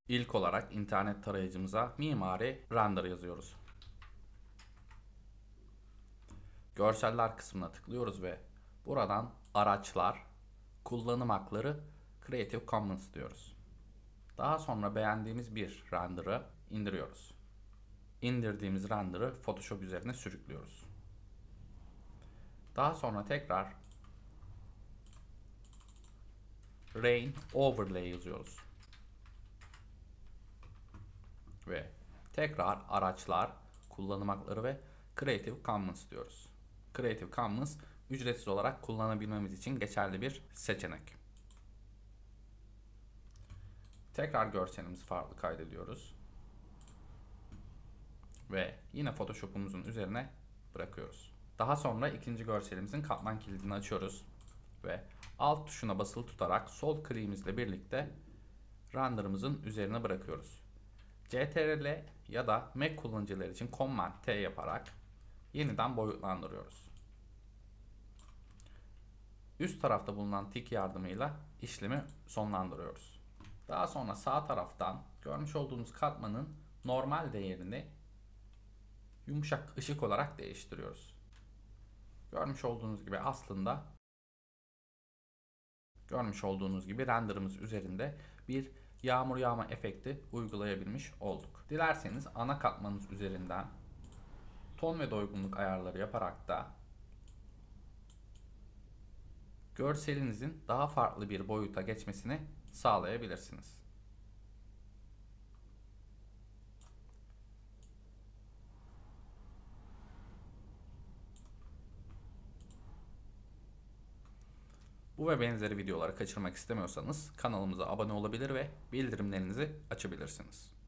İlk olarak internet tarayıcımıza mimari render yazıyoruz. Görseller kısmına tıklıyoruz ve buradan araçlar, kullanım hakları, Creative Commons diyoruz. Daha sonra beğendiğimiz bir render'ı indiriyoruz. İndirdiğimiz render'ı Photoshop üzerine sürüklüyoruz. Daha sonra tekrar Rain Overlay yazıyoruz. Ve tekrar araçlar, kullanım hakları ve Creative Commons diyoruz. Creative Commons ücretsiz olarak kullanabilmemiz için geçerli bir seçenek. Tekrar görselimizi farklı kaydediyoruz. Ve yine Photoshop'umuzun üzerine bırakıyoruz. Daha sonra ikinci görselimizin katman kilidini açıyoruz. Ve alt tuşuna basılı tutarak sol kliğimizle birlikte render'ımızın üzerine bırakıyoruz. CTRL ya da Mac kullanıcıları için Command T yaparak yeniden boyutlandırıyoruz. Üst tarafta bulunan tik yardımıyla işlemi sonlandırıyoruz. Daha sonra sağ taraftan görmüş olduğunuz katmanın normal değerini yumuşak ışık olarak değiştiriyoruz. Görmüş olduğunuz gibi renderımız üzerinde bir yağmur yağma efekti uygulayabilmiş olduk. Dilerseniz ana katmanınız üzerinden ton ve doygunluk ayarları yaparak da görselinizin daha farklı bir boyuta geçmesini sağlayabilirsiniz. Bu ve benzeri videoları kaçırmak istemiyorsanız kanalımıza abone olabilir ve bildirimlerinizi açabilirsiniz.